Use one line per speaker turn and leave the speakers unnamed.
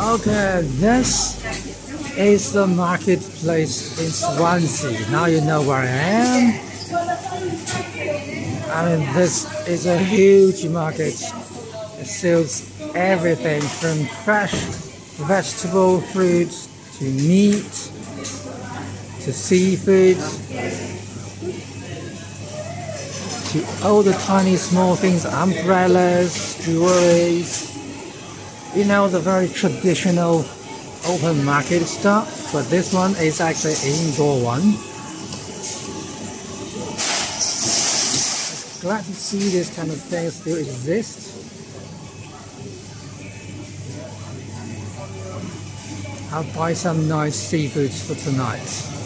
Okay, this is the marketplace in Swansea. Now you know where I am. I mean, this is a huge market. It sells everything from fresh vegetable, fruits, to meat, to seafood, to all the tiny small things, umbrellas, jewelries. You know, the very traditional open market stuff, but this one is actually an indoor one. Glad to see this kind of thing still exists. I'll buy some nice seafood for tonight.